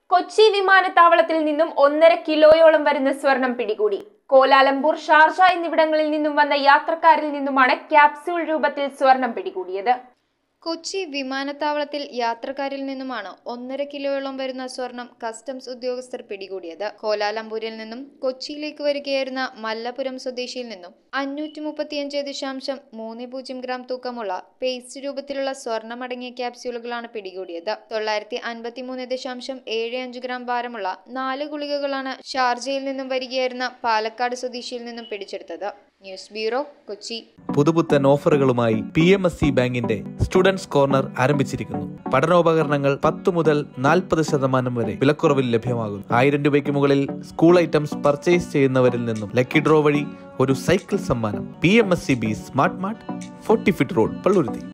കൊച്ചി വിമാനത്താവളത്തിൽ നിന്നും 1.5 കിലോയോളം വരുന്ന സ്വർണം പിടികൂടി. കോലാലംപൂർ, ഷാർജ എന്നിവിടങ്ങളിൽ നിന്നും വന്ന യാത്രക്കാരിൽ നിന്നുമാണ് ക്യാപ്സ്യൂൾ രൂപത്തിൽ സ്വർണം പിടികൂടിയത്. കൊച്ചി വിമാനത്താവളത്തിൽ യാത്രക്കാരിൽ നിന്നുമാണ് 1.5 കിലോയോളം വരുന്ന സ്വർണം കസ്റ്റംസ് ഉദ്യോഗസ്ഥർ പിടികൂടിയത്. കോലാലംപൂരിൽ നിന്നും കൊച്ചിയിലേക്ക് വരികയായിരുന്ന മല്ലപുരം സ്വദേശിയിൽ നിന്നും 535.30 ഗ്രാം തൂക്കമുള്ള പേസ്റ്റ് രൂപത്തിലുള്ള സ്വർണമടങ്ങിയ ക്യാപ്സ്യൂളുകളാണ് പിടികൂടിയത്. 953.75 ഗ്രാം ഭാരമുള്ള 4 ഗുളികകളാണ് ഷാർജയിൽ നിന്നും വരികയായിരുന്ന പാലക്കാട് സ്വദേശിയിൽ നിന്നും പിടിച്ചെടുത്തത്. News bureau, Kochi. പുതുപുത്തൻ ഓഫറുകളുമായി PMSC ബാങ്കിന്റെ സ്റ്റുഡൻസ് കോർണർ ആരംഭിച്ചിരിക്കുന്നു. പഠനോപകരണങ്ങൾ 10 മുതൽ 40% വരെ വിലക്കുറവിൽ ലഭ്യമാകുന്നു. 1000 രൂപയ്ക്ക് മുകളിൽ സ്കൂൾ ഐറ്റംസ് പർച്ചേസ് ചെയ്യുന്നവരിൽ നിന്നും ലക്കി ഡ്രോ വഴി ഒരു സൈക്കിൾ സമ്മാനം. PMSC smart mart, 40 feet road, Palluruthy.